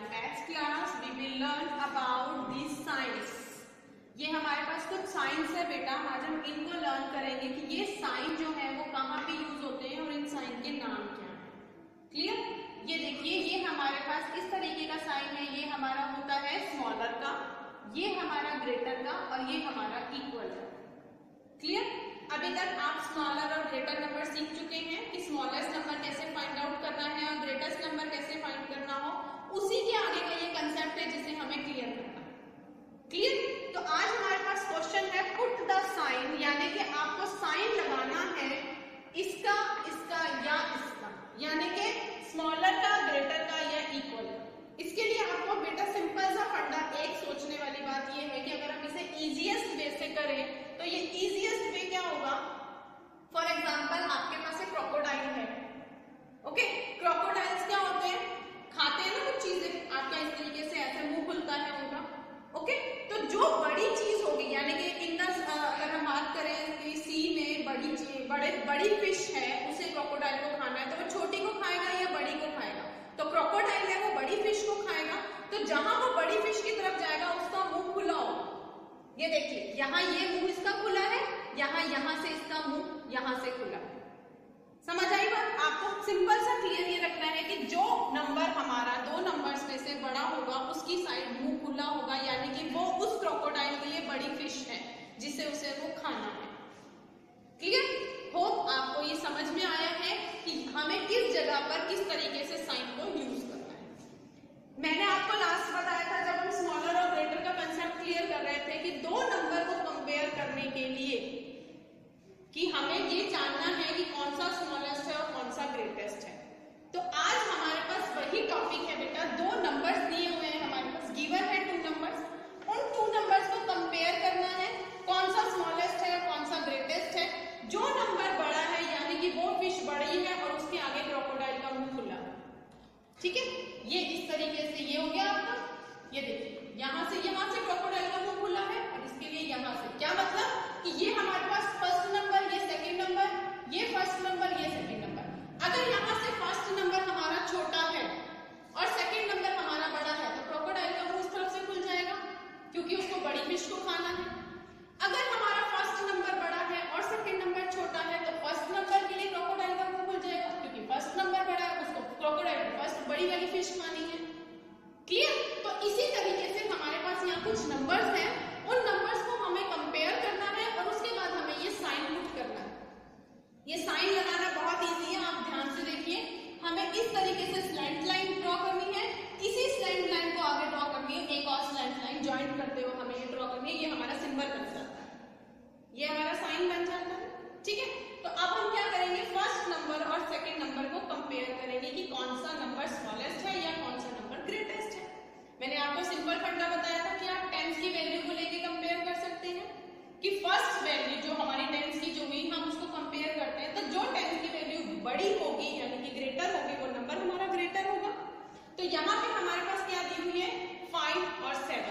next class we will learn about these signs. ये हमारे पास कुछ साइंस है बेटा, आज हम इनको लर्न करेंगे कि ये साइन जो है वो कहाँ पे यूज होते हैं और इन साइन के नाम क्या है। क्लियर? ये देखिए, ये हमारे पास इस तरीके का साइन है, ये हमारा होता है स्मॉलर का, ये हमारा ग्रेटर का और ये हमारा इक्वल का। क्लियर? अभी तक आप स्मॉलर और ग्रेटर नंबर सीख चुके हैं कि स्मॉलेस्ट नंबर कैसे फाइंड आउट करना है और ग्रेटेस्ट नंबर कैसे फाइंड करना हो। उसी के आगे का ये कंसेप्ट है जिसे हमें क्लियर करना है। क्लियर? तो आज हमारे पास क्वेश्चन है पुट द साइन, यानी कि आपको साइन लगाना है इसका, इसका या इसका, यानी कि स्मॉलर का, ग्रेटर का या इक्वल का। इसके लिए आपको बेटा सिंपल सा फंडा, एक सोचने वाली बात ये है कि अगर हम इसे इजीएस्ट वे से करें तो ये इजीएस्ट वे क्या होगा। फॉर एग्जांपल आपके पास एक क्रोकोडाइल है, ओके? क्रोकोडाइल्स क्या होते हैं, खाते हैं ना कुछ चीजें, आपका इस तरीके से ऐसे मुंह खुलता है उनका, ओके? तो जो बड़ी चीज होगी, यानी कि अगर हम बात करें कि सी में बड़ी फिश है, उसे क्रोकोडाइल को खाना है, तो वो छोटी को खाएगा या बड़ी को खाएगा? तो क्रोकोडाइल है वो बड़ी फिश को खाएगा, तो जहां वो बड़ी फिश की तरफ जाएगा उसका मुंह खुला होगा। ये देखिए, यहाँ ये मुंह इसका खुला है, यहाँ से इसका मुंह यहाँ से खुला है। समझ आई बात? आपको सिंपल सा क्लियर ये रखना है कि जो नंबर हमारा दो नंबर्स में से बड़ा होगा उसकी साइड मुंह खुला होगा, यानी कि वो उस क्रोकोडाइल के लिए बड़ी फिश है जिसे उसे वो खाना है। क्लियर? होप आपको ये समझ में आया है कि हमें किस जगह पर किस तरीके से साइन को यूज करना है। मैंने आपको लास्ट बताया था जब हम स्मॉलर और ग्रेटर का कंसेप्ट क्लियर कर रहे थे कि दो नंबर को कंपेयर करने के लिए कि हमें ये जानना है कि कौन सा स्मॉलेस्ट है और कौन सा ग्रेटेस्ट है। तो आज हमारे पास वही टॉपिक है बेटा, दो नंबर्स दिए हुए हैं हमारे पास, गिवन है 2 नंबर्स, उन 2 नंबर्स को कंपेयर करना है, कौन सा स्मॉलेस्ट है और कौन सा ग्रेटेस्ट है। जो नंबर बड़ा है यानी कि वो फिश बड़ी है और उसके आगे क्रोकोडाइल का मुंह खुला है। ठीक है? ये इस तरीके से ये हो गया आपका। ये देखिए, यहाँ से क्रोकोडाइल का मुंह खुला है और इसके लिए यहाँ से, क्या मतलब कि ये हमारे पास फर्स्ट नंबर, ये सेकंड नंबर, ये फर्स्ट नंबर, ये सेकंड नंबर। अगर यहाँ से फर्स्ट नंबर हमारा छोटा है और सेकंड नंबर हमारा बड़ा है तो क्रोकोडाइल का मुंह उस तरफ से खुल जाएगा क्योंकि उसको बड़ी फिश को खाना है। अगर हमारा फर्स्ट नंबर बड़ा है और सेकंड नंबर छोटा है तो फर्स्ट नंबर के लिए क्रोकोडाइल का मुंह खुल जाएगा क्योंकि फर्स्ट नंबर बड़ा है, उसको क्रोकोडाइल को फर्स्ट बड़ी वाली फिश खानी है। क्लियर? तो इसी तरीके से हमारे पास यहाँ कुछ नंबर्स हैं, उन नंबर्स को हमें कंपेयर करना है और उसके बाद हमें ये साइन पुट करना है। ये साइन लगाना बहुत इजी है, आप ध्यान से देखिए। हमें इस तरीके से स्लैंट लाइन ड्रॉ करनी है, इसी स्लैंट लाइन को आगे ड्रॉ करनी है, एक और स्लैंट लाइन ज्वाइंट करते हुए हमें ये ड्रॉ करनी है। ये हमारा सिंबल बन जाता है, ये हमारा साइन बन जाता है। ठीक है? तो अब हम क्या करेंगे, फर्स्ट नंबर और सेकंड नंबर को कंपेयर करेंगे कि कौन सा नंबर स्मॉलेस्ट है या कौन सा नंबर ग्रेटेस्ट है। मैंने आपको सिंपल फंडा बताया था कि आप टेंस की वैल्यू को लेके कंपेयर कर सकते हैं कि फर्स्ट वैल्यू जो हमारी टेंस की जो हुई हम उसको कंपेयर करते हैं, तो जो टेंस की वैल्यू बड़ी होगी यानी कि ग्रेटर होगी वो नंबर हमारा ग्रेटर होगा। तो यहाँ पे हमारे पास क्या दी हुई है, 5 और 7।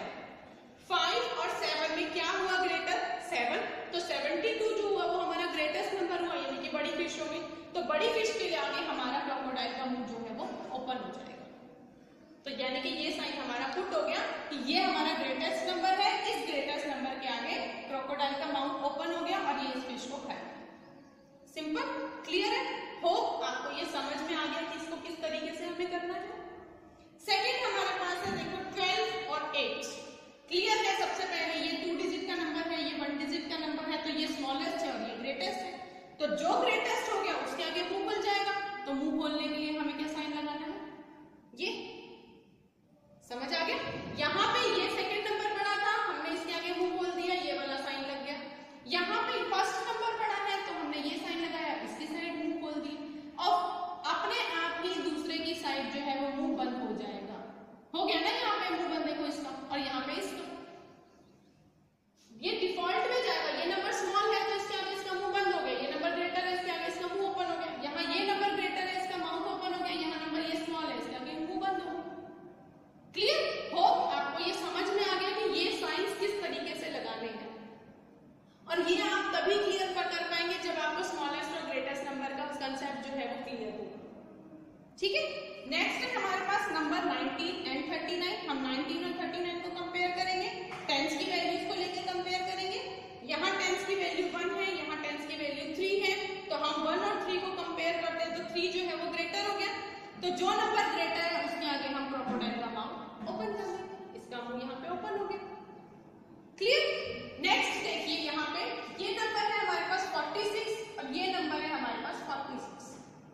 5 और 7 में क्या हुआ, ग्रेटर 7, तो 72 जो हुआ वो हमारा ग्रेटेस्ट नंबर हुआ यानी कि बड़ी फिश होगी। तो बड़ी फिश के लिए आगे हमारा क्रोकोडाइल का मुंह जो है वो ओपन हो जाएगा। तो यानी कि ये साइन हमारा पुट हो गया कि ये हमारा ग्रेटेस्ट नंबर है, इस ग्रेटेस्ट नंबर के आगे क्रोकोडाइल का माउथ ओपन हो गया और ये इस फिश को खाएगा। सिंपल? क्लियर है? होप आपको ये समझ में आ गया कि इसको किस तरीके से हमें करना है। सेकंड हमारे पास है, देखो 12 और 8। क्लियर है? सबसे पहले ये 2 डिजिट का नंबर है, ये 1 डिजिट का नंबर है, तो ये स्मॉलेस्ट है और ये ग्रेटेस्ट है। तो जो ग्रेटेस्ट हो गया उसके आगे मुंह खुल जाएगा, तो मुंह खोलने के लिए हमें क्या साइन लगाना है, ये। समझ आ गया? यहाँ पे ये सेकंड नंबर बड़ा था, हमने इसके आगे मुंह खोल दिया, ये वाला साइन लग गया। यहाँ पे फर्स्ट नंबर बड़ा है तो हमने ये साइन लगाया, इसकी साइड मुंह खोल दी और अपने आप ही दूसरे की साइड जो है वो मुंह बंद हो जाएगा। हो गया ना, यहाँ पे मुंह बंद देखो इसका और यहाँ पे इसका, ये डिफॉल्ट में जाएगा। ये नंबर स्मॉल है तो इसके आगे इसका मुंह बंद हो गया, ये नंबर ग्रेटर है इसके आगे इसका मुंह ओपन हो गया। यहाँ ये नंबर ग्रेटर है, इसका माउथ ओपन हो गया, यहाँ नंबर ये स्मॉल है, इसके आगे मुंह बंद हो गया। क्लियर? होप आपको ये समझ में आ गया कि ये साइंस किस तरीके से लगाने हैं, और ये आप तभी क्लियर कर पाएंगे जब आपको स्मॉलेस्ट और ग्रेटेस्ट नंबर का कंसेप्ट जो है वो क्लियर होगा। ठीक है? नेक्स्ट है हमारे पास नंबर 19 एंड 39, हम 19 और 39 को कंपेयर करेंगे, टेंस की वैल्यूज को लेकर कंपेयर करेंगे। यहाँ टेंस की वैल्यू 1 है, यहाँ टेंस की वैल्यू 3 है, तो हम 1 और 3 को कंपेयर करते हैं, तो 3 जो है वो ग्रेटर हो गया, तो जो नंबर ग्रेटर है उसके आगे हम क्रोकोडाइल का माउथ ओपन कर देंगे, इसका मुंह यहाँ पे ओपन हो गया। क्लियर? नेक्स्ट देखिए यहाँ पे ये नंबर है हमारे पास 46 और ये नंबर है हमारे पास 46,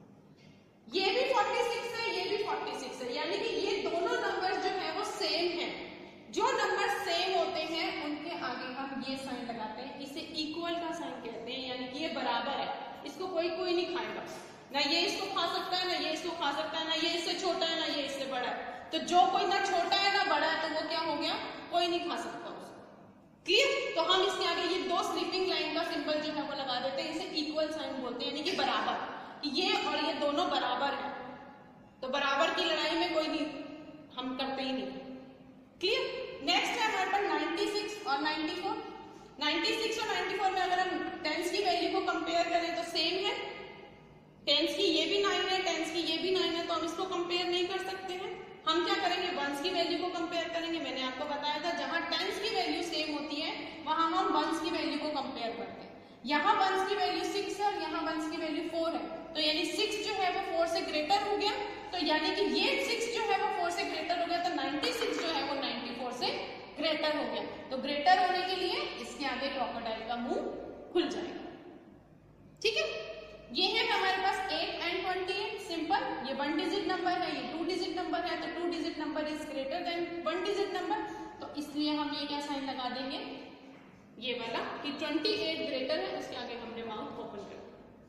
ये भी 46 है, ये भी 46 है, यानी कि ये दोनों नंबर जो है वो सेम है। जो नंबर सेम होते हैं उनके आगे हम ये साइन लगाते हैं, इसे इक्वल का साइन कहते हैं, यानी कि ये बराबर है, इसको कोई नहीं खाएगा, ना ये इसको खा सकता है, ना ये इसको खा सकता है, ना ये इससे छोटा है, ना ये इससे बड़ा है, तो जो कोई ना छोटा है ना बड़ा है तो वो क्या हो गया, कोई नहीं खा सकता उसको। क्लियर? तो हम इसके आगे ये दो स्लीपिंग लाइन का सिंबल जो है वो लगा देते हैं, इसे इक्वल साइन बोलते हैं, यानी कि बराबर, कि ये और ये दोनों बराबर है, तो बराबर की लड़ाई में कोई नहीं, हम करते ही नहीं। क्लियर? नेक्स्ट है हमारे पास 96 और 94। 96 और 94 में अगर हम टेंस की वैल्यू को कंपेयर करें तो सेम है, टेंस की ये भी 9 है, टेंस की ये भी 9 है, तो हम इसको कंपेयर नहीं कर सकते हैं। हम क्या करेंगे, वंस की वैल्यू को कंपेयर करेंगे। मैंने आपको बताया था जहां टेंस की वैल्यू सेम होती है वहां हम वंस की वैल्यू को कंपेयर करते हैं। यहाँ वंस की वैल्यू 6 है और यहाँ वंस की वैल्यू 4 है, तो यानी 6 जो है वो 4 से ग्रेटर हो गया, तो यानी कि ये 6 जो है वो 4 से ग्रेटर हो गया, तो 96 जो है वो 94 से ग्रेटर हो गया। तो ग्रेटर होने के लिए इसके आगे क्रोकोडाइल का मुंह खुल जाएगा। ठीक है, ये है हमारे पास 8 and 28 सिंपल, ये 1 डिजिट नंबर है, ये 2 डिजिट नंबर है, तो 2 digit number is greater than 1 digit number, तो इसलिए हम ये क्या साइन लगा देंगे, ये वाला, कि 28 ग्रेटर है, उसके आगे हमने माउथ ओपन कर।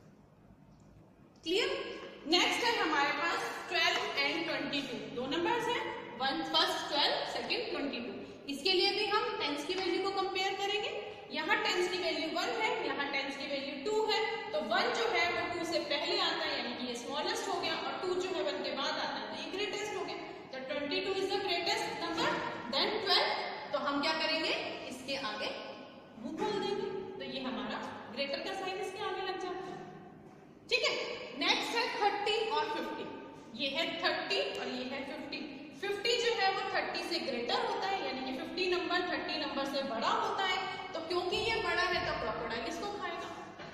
क्लियर? नेक्स्ट है हमारे पास 12 and 22, दो नंबर्स हैं, फर्स्ट 12, सेकंड 22। इसके लिए भी हम टेंस की वैल्यू को कंपेयर करेंगे। यहाँ टेंस की वैल्यू 1 है, यहाँ टेंस की वैल्यू 2 है, तो 1 जो है वो 2 से पहले आता है, यानी कि ये स्मॉलेस्ट हो गया, और 2 जो है 1 के बाद आता है, तो ये ग्रेटेस्ट हो गया, तो 22 is the greatest number than 12, तो हम क्या करेंगे, इसके आगे मुंह खोल देंगे, तो ये हमारा ग्रेटर का साइन इसके आगे लग जाता है। ठीक है, नेक्स्ट है 30 और 50, ये है 30 और ये है 50। 50 जो है वो 30 से ग्रेटर होता है, यानी कि 50 नंबर 30 नंबर से बड़ा होता है, तो क्योंकि ये बड़ा है तो क्रोकोडाइल इसको खाएगा।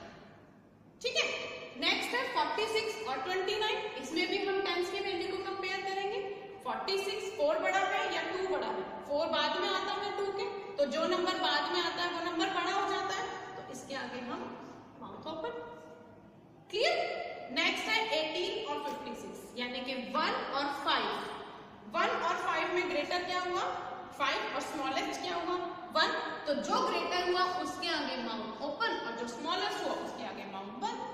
ठीक है, नेक्स्ट है 46 और 29, इसमें भी हम टेंस की वैल्यू को कंपेयर करेंगे। 46 4 बड़ा है या 2 बड़ा है, 4 बाद में आता है 2 के, तो जो नंबर बाद में आता है वो नंबर बड़ा हो जाता है, तो इसके आगे हम माउथ ओपन। क्लियर? नेक्स्ट है 18 और 56, यानी कि 1 और 5। 1 और 5 में ग्रेटर क्या हुआ, 5, और स्मॉलेस्ट क्या हुआ, 1, तो जो ग्रेटर हुआ उसके आगे माउथ ओपन और जो स्मॉलेस्ट हुआ उसके आगे माउथ बंद।